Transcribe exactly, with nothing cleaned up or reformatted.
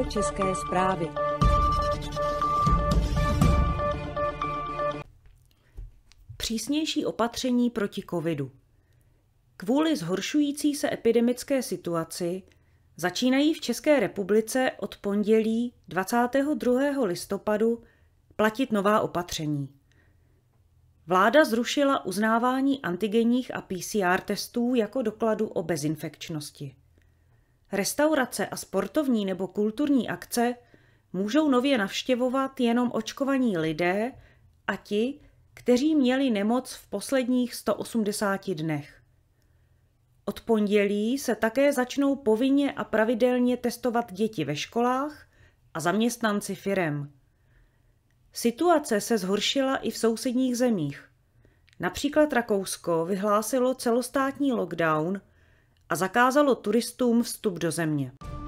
Vojenské české správy. Přísnější opatření proti covidu. Kvůli zhoršující se epidemické situaci začínají v České republice od pondělí dvacátého druhého listopadu platit nová opatření. Vláda zrušila uznávání antigenních a P C R testů jako dokladu o bezinfekčnosti. Restaurace a sportovní nebo kulturní akce můžou nově navštěvovat jenom očkovaní lidé a ti, kteří měli nemoc v posledních sto osmdesáti dnech. Od pondělí se také začnou povinně a pravidelně testovat děti ve školách a zaměstnanci firem. Situace se zhoršila i v sousedních zemích. Například Rakousko vyhlásilo celostátní lockdown a zakázalo turistům vstup do země.